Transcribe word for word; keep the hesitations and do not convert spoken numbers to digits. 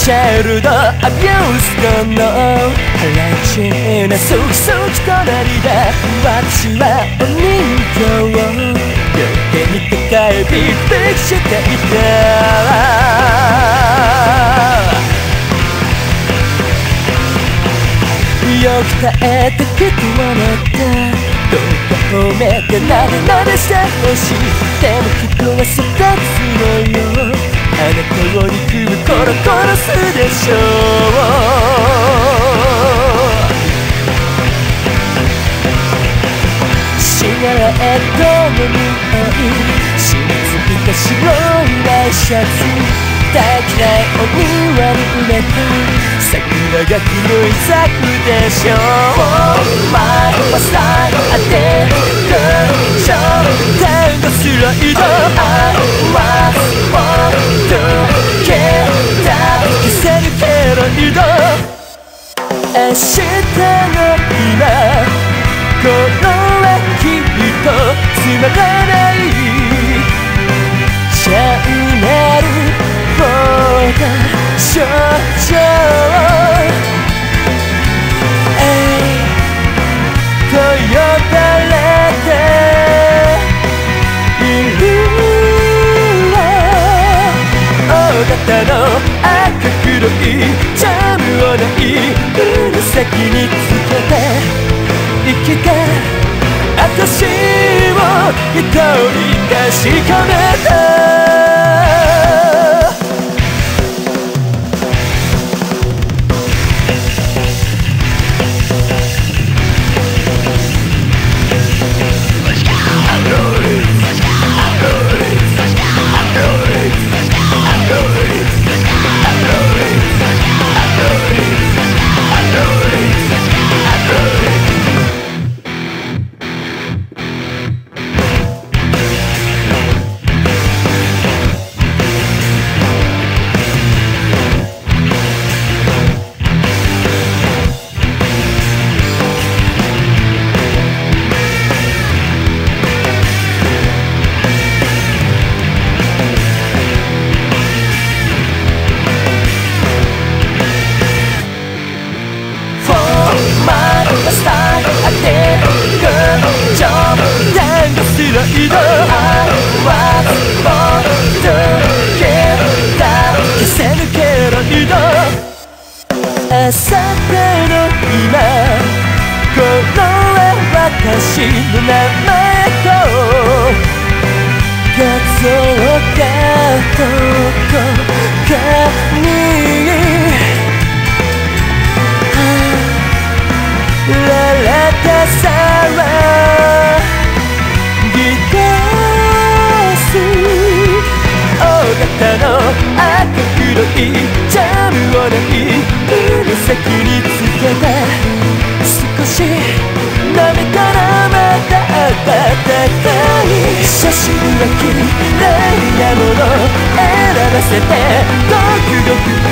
チャイルドアビュースこの腹ちなそきそき隣で私はお人形を両手に抱えビクビクしていた。よく耐えてきくものだどうか褒めてなでなでしてほしい。でもきっとは育つのよ。あなたを憎む頃殺すでしょう。シガレットの匂い染みついた白いワイシャツ大嫌いお庭に埋めた桜が黒い咲くでしょう。前はさ当てるショータンゴスライド愛はもっと消せるけどいど明日の今このはきっとつまらないチャンネルフォーダ少女と呼ばれている大型の赤黒いジャムをない腕先につけて生きた私を一人確かめた。スタイル当てるジョブタンゴスライド愛はもっと消せるけどいどあさっての今このは私の名前と画像がどこかにララタサラギタス大型の赤黒いジャムをない腕先につけて少し舐めたらまた温かい写真は綺麗なもの選ばせてごくごく